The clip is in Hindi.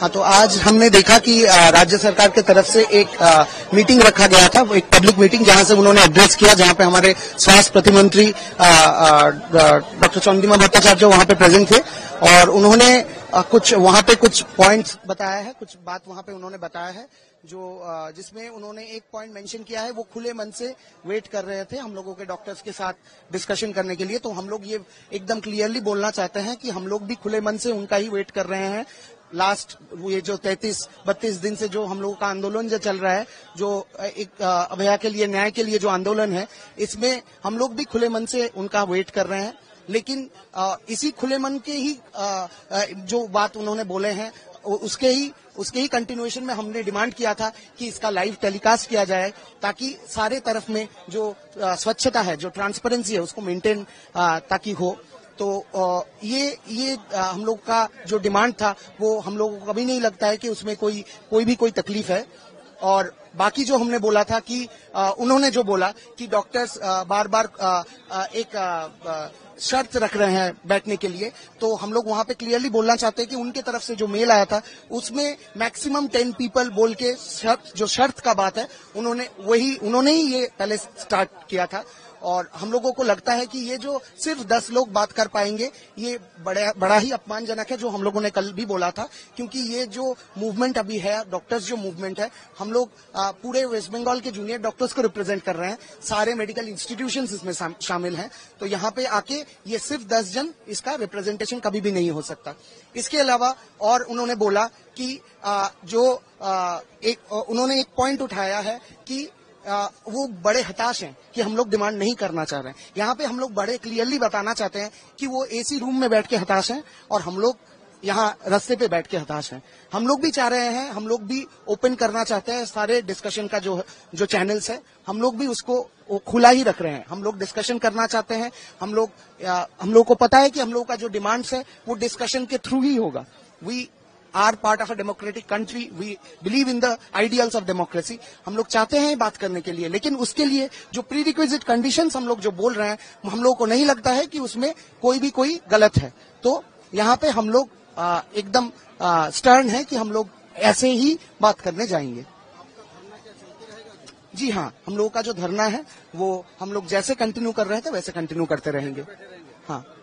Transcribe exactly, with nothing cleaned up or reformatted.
हाँ, तो आज हमने देखा कि राज्य सरकार की तरफ से एक मीटिंग रखा गया था, एक पब्लिक मीटिंग, जहां से उन्होंने एड्रेस किया, जहां पे हमारे स्वास्थ्य प्रतिमंत्री डॉक्टर चंद्रिमा भट्टाचार्य वहां पे प्रेजेंट थे और उन्होंने कुछ वहां पे कुछ पॉइंट्स बताया है, कुछ बात वहां पे उन्होंने बताया है, जो जिसमें उन्होंने एक पॉइंट मेंशन किया है, वो खुले मन से वेट कर रहे थे हम लोगों के डॉक्टर्स के साथ डिस्कशन करने के लिए। तो हम लोग ये एकदम क्लियरली बोलना चाहते हैं कि हम लोग भी खुले मन से उनका ही वेट कर रहे हैं। लास्ट ये जो तैंतीस बत्तीस दिन से जो हम लोगों का आंदोलन जो चल रहा है, जो एक अभया के लिए, न्याय के लिए जो आंदोलन है, इसमें हम लोग भी खुले मन से उनका वेट कर रहे हैं। लेकिन आ, इसी खुले मन के ही आ, जो बात उन्होंने बोले हैं, उसके ही उसके ही कंटिन्यूएशन में हमने डिमांड किया था कि इसका लाइव टेलीकास्ट किया जाए, ताकि सारे तरफ में जो स्वच्छता है, जो ट्रांसपेरेंसी है, उसको मेंटेन ताकि हो। तो ये ये हम लोग का जो डिमांड था, वो हम लोगों को कभी नहीं लगता है कि उसमें कोई कोई भी कोई तकलीफ है। और बाकी जो हमने बोला था कि आ, उन्होंने जो बोला कि डॉक्टर्स आ, बार बार आ, आ, एक आ, शर्त रख रहे हैं बैठने के लिए, तो हम लोग वहां पे क्लियरली बोलना चाहते हैं कि उनके तरफ से जो मेल आया था, उसमें मैक्सिमम टेन पीपल बोल के शर्त, जो शर्त का बात है, उन्होंने वही उन्होंने ही ये पहले स्टार्ट किया था। और हम लोगों को लगता है कि ये जो सिर्फ दस लोग बात कर पाएंगे, ये बड़ा बड़ा ही अपमानजनक है, जो हम लोगों ने कल भी बोला था। क्योंकि ये जो मूवमेंट अभी है, डॉक्टर्स जो मूवमेंट है, हम लोग पूरे वेस्ट बंगाल के जूनियर डॉक्टर्स को रिप्रेजेंट कर रहे हैं, सारे मेडिकल इंस्टीट्यूशंस इसमें शामिल हैं। तो यहाँ पे आके ये सिर्फ दस जन, इसका रिप्रेजेंटेशन कभी भी नहीं हो सकता। इसके अलावा और उन्होंने बोला कि आ, जो आ, एक उन्होंने एक पॉइंट उठाया है कि आ, वो बड़े हताश हैं कि हम लोग डिमांड नहीं करना चाह रहे हैं। यहाँ पे हम लोग बड़े क्लियरली बताना चाहते हैं कि वो एसी रूम में बैठ के हताश हैं और हम लोग यहाँ रास्ते पे बैठ के हताश हैं। हम लोग भी चाह रहे हैं, हम लोग भी ओपन करना चाहते हैं सारे डिस्कशन का जो जो चैनल्स है, हम लोग भी उसको खुला ही रख रहे हैं। हम लोग डिस्कशन करना चाहते हैं। हम लोग हम लोग को पता है कि हम लोग का जो डिमांड्स है, वो डिस्कशन के थ्रू ही होगा। We are part of a democratic country, we believe in the ideals of democracy. हम लोग चाहते हैं बात करने के लिए, लेकिन उसके लिए जो प्री रिक्विजिट कंडीशंस हम लोग जो बोल रहे हैं, हम लोग को नहीं लगता है कि उसमें कोई भी कोई गलत है। तो यहाँ पे हम लोग एकदम स्टर्न है कि हम लोग ऐसे ही बात करने जाएंगे। जी हाँ, हम लोगों का जो धरना है, वो हम लोग जैसे कंटिन्यू कर रहे थे वैसे कंटिन्यू करते रहेंगे। हाँ।